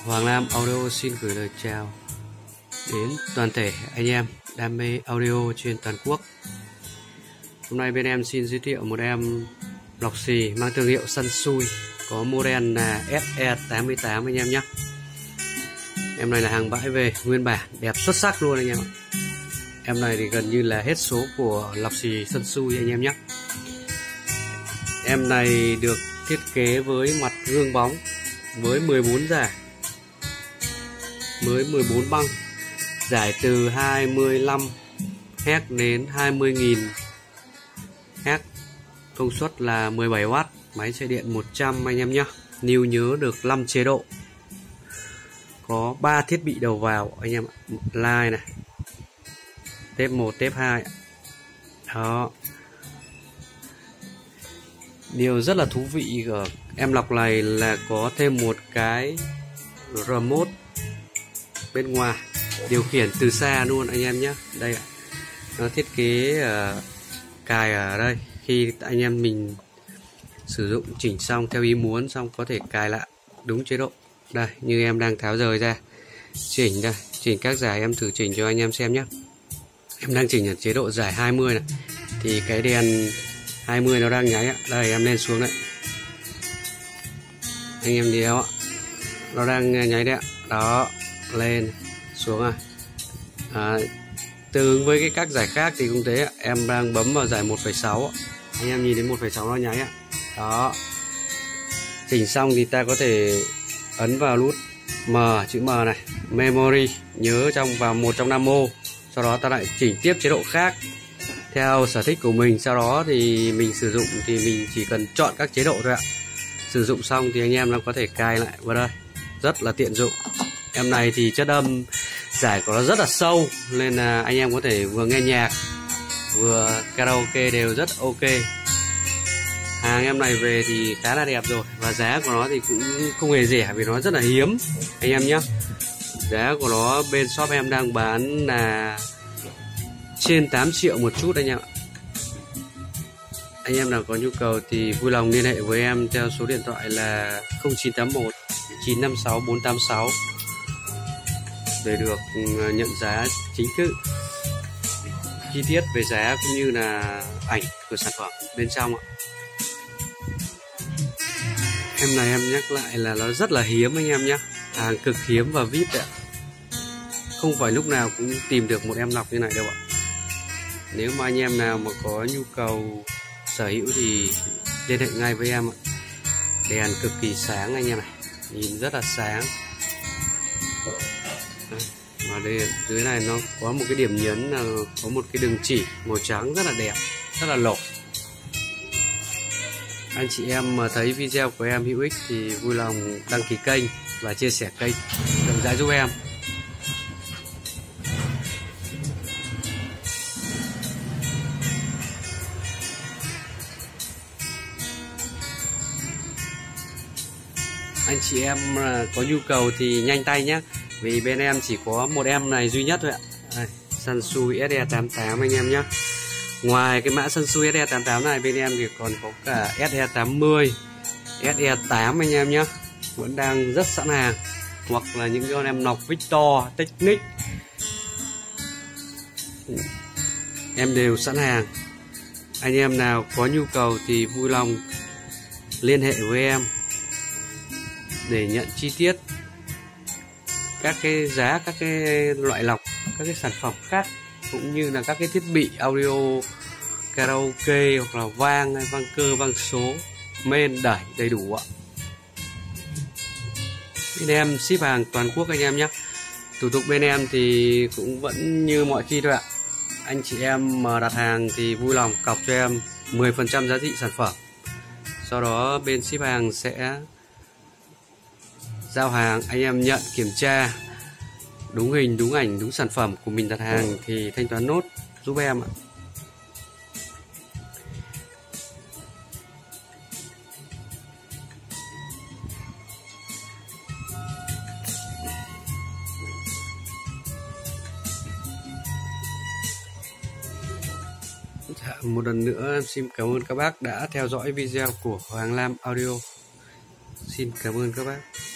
Hoàng Lam Audio xin gửi lời chào đến toàn thể anh em đam mê audio trên toàn quốc. Hôm nay bên em xin giới thiệu một em lọc xì mang thương hiệu Sansui, có model là SE88 anh em nhé. Em này là hàng bãi về nguyên bản, đẹp xuất sắc luôn anh em ạ. Em này thì gần như là hết số của lọc xì Sansui anh em nhé. Em này được thiết kế với mặt gương bóng với 14 giải, mới 14 băng, giải từ 25 Hz đến 20.000 Hz, công suất là 17W, máy chạy điện 100 anh em nhé. Lưu nhớ được 5 chế độ, có 3 thiết bị đầu vào anh em ạ. Line này, tép 1, tép 2 đó. Điều rất là thú vị của em lọc này là có thêm một cái remote bên ngoài, điều khiển từ xa luôn anh em nhé. Đây ạ, nó thiết kế cài ở đây, khi anh em mình sử dụng chỉnh xong theo ý muốn xong có thể cài lại đúng chế độ. Đây, như em đang tháo rời ra chỉnh đây, chỉnh các giải em thử chỉnh cho anh em xem nhé. Em đang chỉnh ở chế độ giải 20 này, thì cái đèn 20 nó đang nháy ạ. Đây em lên xuống đấy, anh em đéo ạ, nó đang nháy đấy ạ. Đó, lên xuống tương ứng với các giải khác thì cũng thế ạ. Em đang bấm vào giải 1,6, anh em nhìn đến 1,6 nó nháy ạ. Đó, chỉnh xong thì ta có thể ấn vào nút M, chữ M này, memory, nhớ vào một trong 5 ô. Sau đó ta lại chỉnh tiếp chế độ khác theo sở thích của mình. Sau đó thì mình sử dụng thì mình chỉ cần chọn các chế độ thôi ạ. Sử dụng xong thì anh em nó có thể cài lại vào đây, rất là tiện dụng. Em này thì chất âm giải của nó rất là sâu, nên là anh em có thể vừa nghe nhạc vừa karaoke đều rất ok. Hàng em này về thì khá là đẹp rồi, và giá của nó thì cũng không hề rẻ vì nó rất là hiếm anh em nhé. Giá của nó bên shop em đang bán là trên 8 triệu một chút anh em ạ. Anh em nào có nhu cầu thì vui lòng liên hệ với em theo số điện thoại là 0981 956 486 để được nhận giá chính thức, chi tiết về giá cũng như là ảnh của sản phẩm bên trong ạ. Em này em nhắc lại là nó rất là hiếm anh em nhé, hàng cực hiếm và VIP ạ. Không phải lúc nào cũng tìm được một em lọc như này đâu ạ. Nếu mà anh em nào mà có nhu cầu sở hữu thì liên hệ ngay với em ạ. Đèn cực kỳ sáng anh em này, nhìn rất là sáng. Và đây dưới này nó có một cái điểm nhấn là có một cái đường chỉ màu trắng rất là đẹp, rất là lộc. Anh chị em mà thấy video của em hữu ích thì vui lòng đăng ký kênh và chia sẻ kênh, rộng rãi giúp em. Anh chị em có nhu cầu thì nhanh tay nhé, vì bên em chỉ có một em này duy nhất thôi ạ. Đây, Sansui SE88 anh em nhé. Ngoài cái mã Sansui SE88 này, bên em thì còn có cả SE80, SE8 anh em nhé, vẫn đang rất sẵn hàng. Hoặc là những con em lọc Victor, Technic, em đều sẵn hàng. Anh em nào có nhu cầu thì vui lòng liên hệ với em để nhận chi tiết các cái giá, các cái loại lọc, các cái sản phẩm khác, cũng như là các cái thiết bị audio karaoke hoặc là vang hay vang cơ, vang số, main, đẩy đầy đủ ạ. Bên em ship hàng toàn quốc anh em nhé. Thủ tục bên em thì cũng vẫn như mọi khi thôi ạ. Anh chị em mà đặt hàng thì vui lòng cọc cho em 10% giá trị sản phẩm. Sau đó bên ship hàng sẽ giao hàng, anh em nhận kiểm tra đúng hình, đúng ảnh, đúng sản phẩm của mình đặt hàng thì thanh toán nốt giúp em ạ. Một lần nữa em xin cảm ơn các bác đã theo dõi video của Hoàng Lam Audio. Xin cảm ơn các bác.